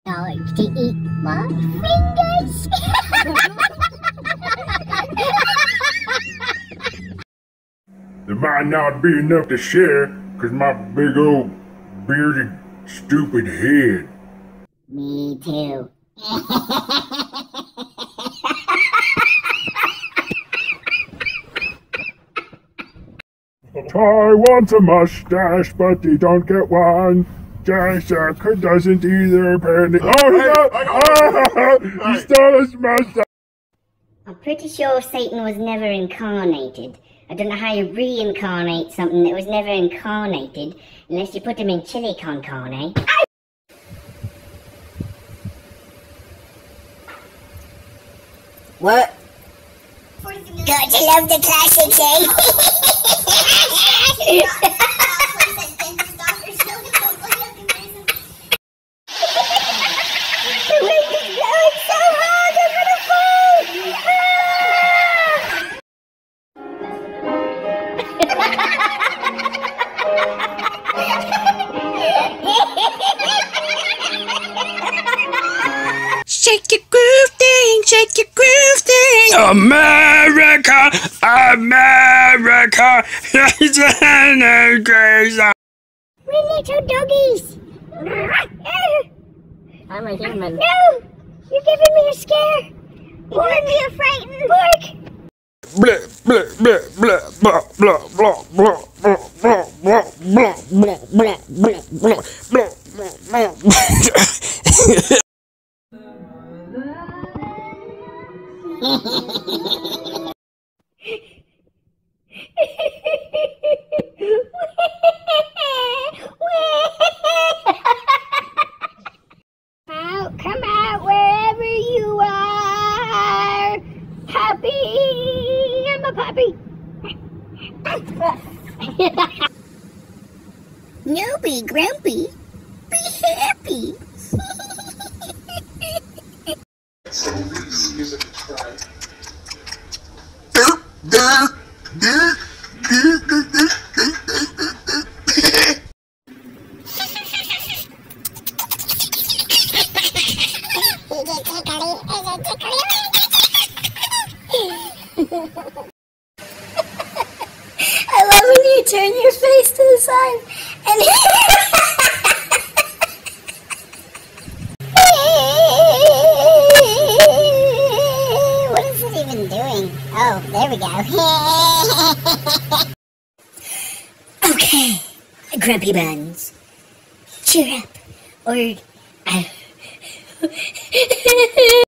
I like to eat my fingers. There might not be enough to share, 'cause my big old bearded stupid head. Me too. Ty wants a mustache, but he don't get one. Jack doesn't either, apparently. He stole his mustache. I'm pretty sure Satan was never incarnated. I don't know how you reincarnate something that was never incarnated unless you put him in chili con carne. What? Got to love the classics, eh? The wind is blowing so hard, I'm gonna fall! Shake your groove thing, shake your groove thing. America, America, it's an crazy. We're little doggies! I'm a human. No! You're giving me a scare! Pork! You're frightened! Pork! Blah, blah, blah, blah, blah, blah, blah, blah, blah, blah, blah, blah, blah, blah, blah, blah, blah, blah. Come out wherever you are! Puppy! I'm a puppy! No, be grumpy. Be happy. I love when you turn your face to the side and What is it even doing? Oh, there we go. Okay, Grumpy Buns, cheer up, or